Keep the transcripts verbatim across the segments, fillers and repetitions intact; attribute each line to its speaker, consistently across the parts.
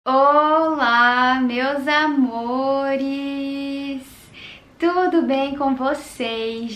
Speaker 1: Olá, meus amores! Tudo bem com vocês,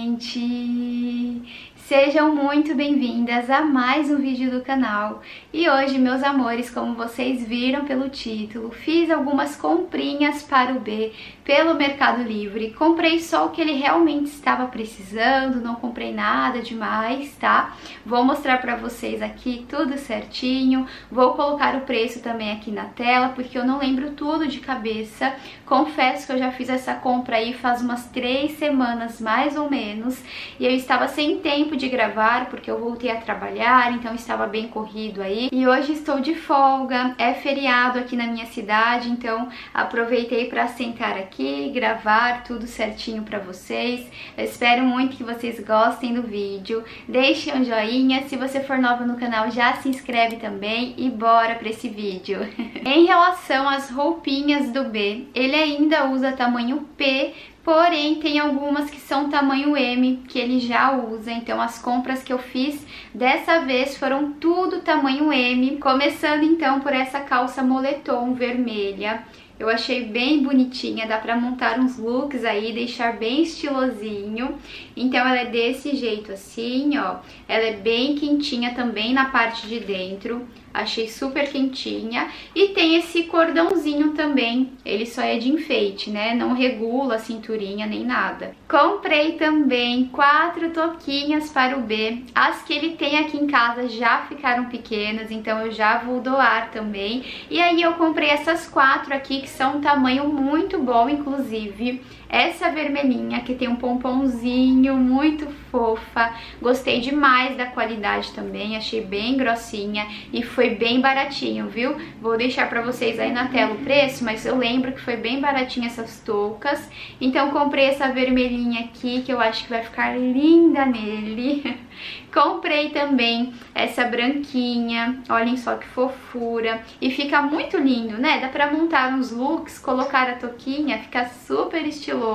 Speaker 1: gente? Sejam muito bem-vindas a mais um vídeo do canal. E hoje, meus amores, como vocês viram pelo título, fiz algumas comprinhas para o B pelo Mercado Livre. Comprei só o que ele realmente estava precisando, não comprei nada demais, tá? Vou mostrar para vocês aqui tudo certinho. Vou colocar o preço também aqui na tela, porque eu não lembro tudo de cabeça. Confesso que eu já fiz essa compra aí faz umas três semanas, mais ou menos, e eu estava sem tempo de gravar, porque eu voltei a trabalhar, então estava bem corrido aí. E hoje estou de folga, é feriado aqui na minha cidade, então aproveitei para sentar aqui, gravar tudo certinho para vocês. Eu espero muito que vocês gostem do vídeo. Deixem um joinha, se você for nova no canal já se inscreve também e bora para esse vídeo. Em relação às roupinhas do B, ele ainda usa tamanho P, porém tem algumas que são tamanho M, que ele já usa. Então as compras que eu fiz dessa vez foram tudo tamanho M. Começando então por essa calça moletom vermelha. Eu achei bem bonitinha, dá pra montar uns looks aí, deixar bem estilosinho. Então ela é desse jeito assim, ó. Ela é bem quentinha também na parte de dentro. Achei super quentinha. E tem esse cordãozinho também. Ele só é de enfeite, né? Não regula a cinturinha nem nada. Comprei também quatro touquinhas para o B. As que ele tem aqui em casa já ficaram pequenas, então eu já vou doar também. E aí eu comprei essas quatro aqui, que são um tamanho muito bom, inclusive. Essa vermelhinha, que tem um pomponzinho muito fofa. Gostei demais da qualidade também, achei bem grossinha e foi bem baratinho, viu? Vou deixar pra vocês aí na tela o preço, mas eu lembro que foi bem baratinho essas toucas. Então comprei essa vermelhinha aqui, que eu acho que vai ficar linda nele. Comprei também essa branquinha, olhem só que fofura. E fica muito lindo, né? Dá pra montar uns looks, colocar a touquinha, fica super estiloso.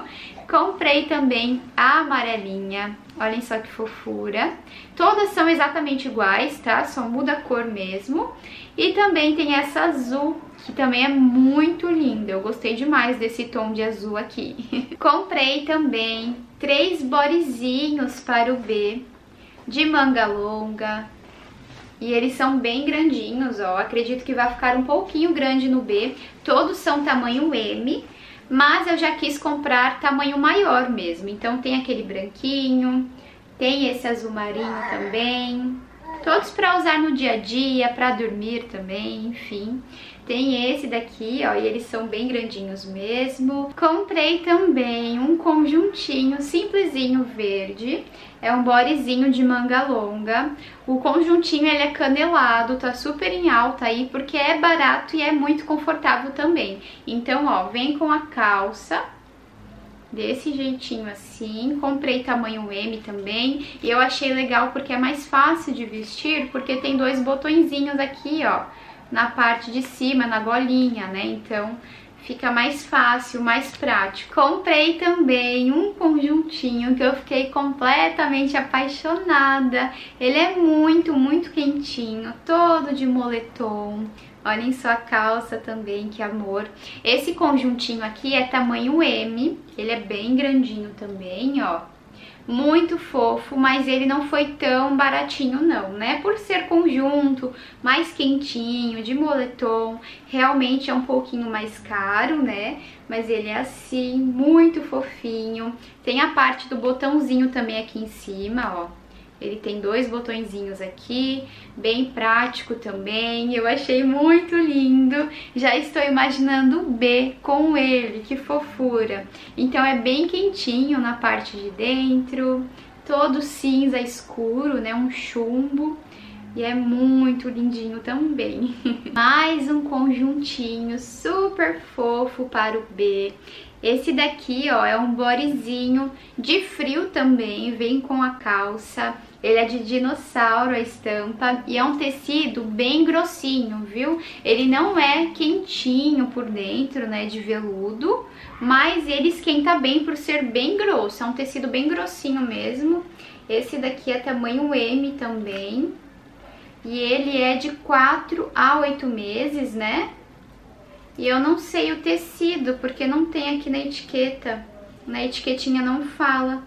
Speaker 1: Comprei também a amarelinha, olhem só que fofura. Todas são exatamente iguais, tá? Só muda a cor mesmo. E também tem essa azul, que também é muito linda. Eu gostei demais desse tom de azul aqui. Comprei também três bodyzinhos para o B, de manga longa. E eles são bem grandinhos, ó. Acredito que vai ficar um pouquinho grande no B. Todos são tamanho M, mas eu já quis comprar tamanho maior mesmo. Então tem aquele branquinho, tem esse azul marinho também. Todos para usar no dia a dia, para dormir também, enfim. Tem esse daqui, ó, e eles são bem grandinhos mesmo. Comprei também um conjuntinho simplesinho verde. É um bodyzinho de manga longa. O conjuntinho ele é canelado, tá super em alta aí, porque é barato e é muito confortável também. Então, ó, vem com a calça desse jeitinho assim. Comprei tamanho M também, e eu achei legal porque é mais fácil de vestir, porque tem dois botõezinhos aqui, ó, na parte de cima, na golinha, né? Então fica mais fácil, mais prático. Comprei também um conjuntinho que eu fiquei completamente apaixonada. Ele é muito, muito quentinho, todo de moletom. Olhem só a calça também, que amor. Esse conjuntinho aqui é tamanho M, ele é bem grandinho também, ó. Muito fofo, mas ele não foi tão baratinho não, né? Por ser conjunto, mais quentinho, de moletom, realmente é um pouquinho mais caro, né? Mas ele é assim, muito fofinho. Tem a parte do botãozinho também aqui em cima, ó. Ele tem dois botõezinhos aqui, bem prático também. Eu achei muito lindo. Já estou imaginando o B com ele, que fofura. Então é bem quentinho na parte de dentro, todo cinza escuro, né? Um chumbo. E é muito lindinho também. Mais um conjuntinho super fofo para o B. Esse daqui, ó, é um bodyzinho de frio também, vem com a calça. Ele é de dinossauro, a estampa, e é um tecido bem grossinho, viu? Ele não é quentinho por dentro, né, de veludo, mas ele esquenta bem por ser bem grosso. É um tecido bem grossinho mesmo. Esse daqui é tamanho M também. E ele é de quatro a oito meses, né? E eu não sei o tecido, porque não tem aqui na etiqueta. Na etiquetinha não fala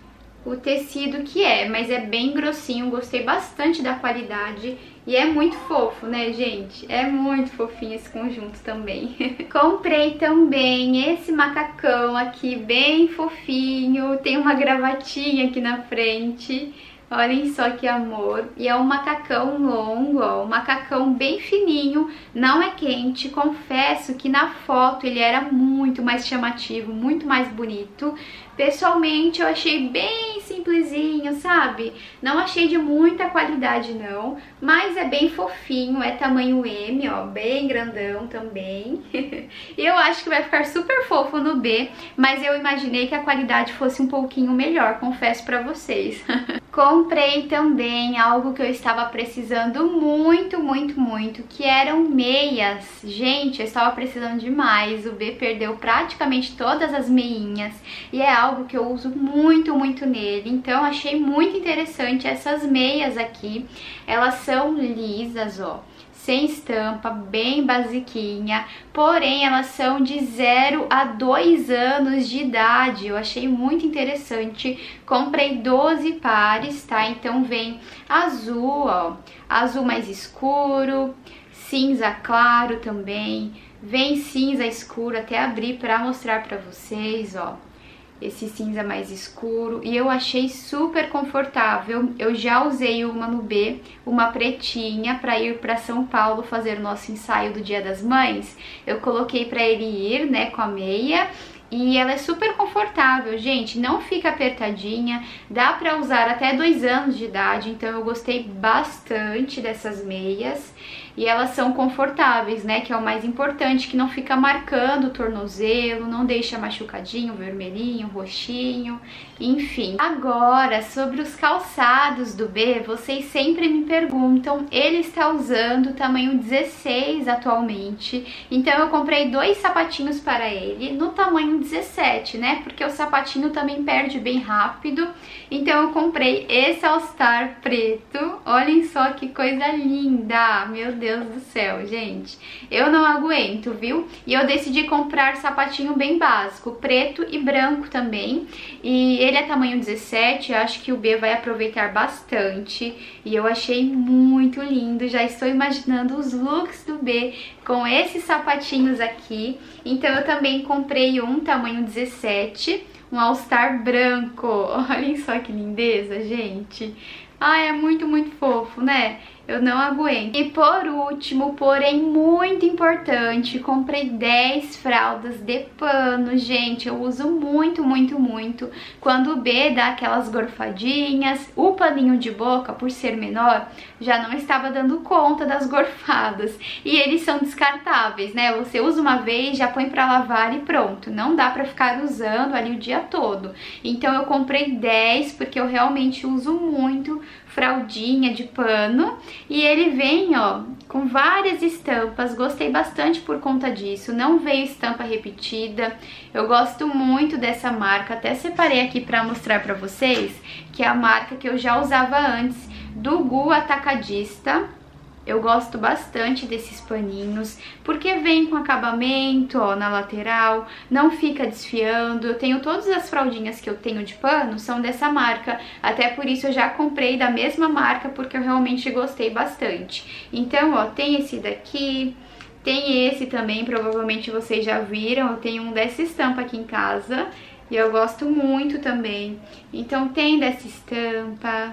Speaker 1: o tecido que é, mas é bem grossinho, gostei bastante da qualidade e é muito fofo, né, gente? É muito fofinho esse conjunto também. Comprei também esse macacão aqui, bem fofinho, tem uma gravatinha aqui na frente. Olhem só que amor. E é um macacão longo, ó, um macacão bem fininho, não é quente. Confesso que na foto ele era muito mais chamativo, muito mais bonito. Pessoalmente eu achei bem simplesinho, sabe? Não achei de muita qualidade não, mas é bem fofinho, é tamanho M, ó, bem grandão também. E eu acho que vai ficar super fofo no B, mas eu imaginei que a qualidade fosse um pouquinho melhor, confesso pra vocês. Comprei também algo que eu estava precisando muito, muito, muito, que eram meias. Gente, eu estava precisando demais, o B perdeu praticamente todas as meinhas e é algo que eu uso muito, muito nele. Então achei muito interessante essas meias aqui. Elas são lisas, ó, sem estampa, bem basiquinha, porém elas são de zero a dois anos de idade. Eu achei muito interessante, comprei doze pares, tá? Então vem azul, ó, azul mais escuro, cinza claro também, vem cinza escuro, até abrir pra mostrar pra vocês, ó. Esse cinza mais escuro, e eu achei super confortável. Eu já usei uma no B, uma pretinha, para ir para São Paulo fazer o nosso ensaio do Dia das Mães. Eu coloquei para ele ir, né, com a meia, e ela é super confortável, gente, não fica apertadinha, dá para usar até dois anos de idade, então eu gostei bastante dessas meias. E elas são confortáveis, né, que é o mais importante, que não fica marcando o tornozelo, não deixa machucadinho, vermelhinho, roxinho, enfim. Agora, sobre os calçados do B, vocês sempre me perguntam, ele está usando o tamanho dezesseis atualmente, então eu comprei dois sapatinhos para ele no tamanho dezessete, né, porque o sapatinho também perde bem rápido, então eu comprei esse All Star preto. Olhem só que coisa linda, meu Deus. Deus do céu, gente, eu não aguento, viu? E eu decidi comprar sapatinho bem básico, preto e branco também, e ele é tamanho dezessete, eu acho que o B vai aproveitar bastante, e eu achei muito lindo, já estou imaginando os looks do B com esses sapatinhos aqui. Então eu também comprei um tamanho dezessete, um All Star branco, olhem só que lindeza, gente. Ah, é muito, muito fofo, né? Eu não aguento. E por último, porém muito importante, comprei dez fraldas de pano. Gente, eu uso muito, muito, muito. Quando o B dá aquelas gorfadinhas, o paninho de boca, por ser menor, já não estava dando conta das gorfadas. E eles são descartáveis, né? Você usa uma vez, já põe pra lavar e pronto. Não dá pra ficar usando ali o dia todo. Então eu comprei dez, porque eu realmente uso muito fraldinha de pano, e ele vem, ó, com várias estampas. Gostei bastante por conta disso, não veio estampa repetida. Eu gosto muito dessa marca, até separei aqui pra mostrar pra vocês, que é a marca que eu já usava antes, do Gu Atacadista. Eu gosto bastante desses paninhos, porque vem com acabamento, ó, na lateral, não fica desfiando. Eu tenho todas as fraldinhas que eu tenho de pano, são dessa marca, até por isso eu já comprei da mesma marca, porque eu realmente gostei bastante. Então, ó, tem esse daqui, tem esse também, provavelmente vocês já viram, eu tenho um dessa estampa aqui em casa, e eu gosto muito também. Então tem dessa estampa,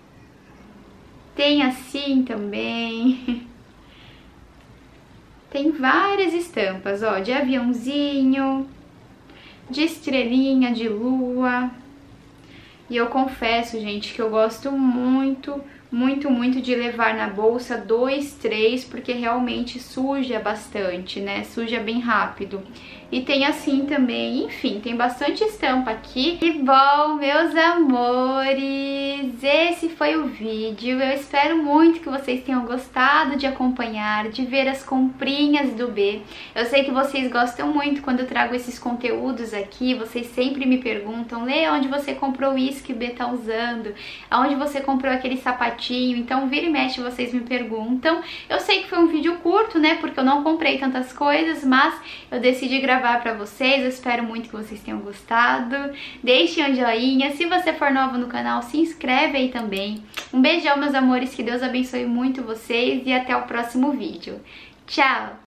Speaker 1: tem assim também, tem várias estampas, ó, de aviãozinho, de estrelinha, de lua. E eu confesso, gente, que eu gosto muito, muito, muito de levar na bolsa dois, três, porque realmente suja bastante, né? Suja bem rápido. E tem assim também, enfim, tem bastante estampa aqui. E bom, meus amores, esse foi o vídeo. Eu espero muito que vocês tenham gostado de acompanhar, de ver as comprinhas do B. Eu sei que vocês gostam muito quando eu trago esses conteúdos aqui. Vocês sempre me perguntam, Lê, onde você comprou isso que o B tá usando? Aonde você comprou aquele sapatinho certinho, então vira e mexe vocês me perguntam. Eu sei que foi um vídeo curto, né, porque eu não comprei tantas coisas, mas eu decidi gravar pra vocês, eu espero muito que vocês tenham gostado. Deixem um joinha, se você for novo no canal, se inscreve aí também. Um beijão, meus amores, que Deus abençoe muito vocês e até o próximo vídeo. Tchau!